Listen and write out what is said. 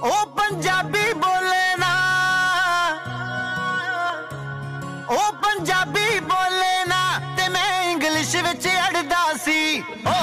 ਉਹ ਪੰਜਾਬੀ ਬੋਲੇ ਨਾ, ਉਹ ਪੰਜਾਬੀ ਬੋਲੇ ਨਾ, ਤੇ ਮੈਂ ਇੰਗਲਿਸ਼ ਵਿੱਚ ਅੜਦਾ ਸੀ।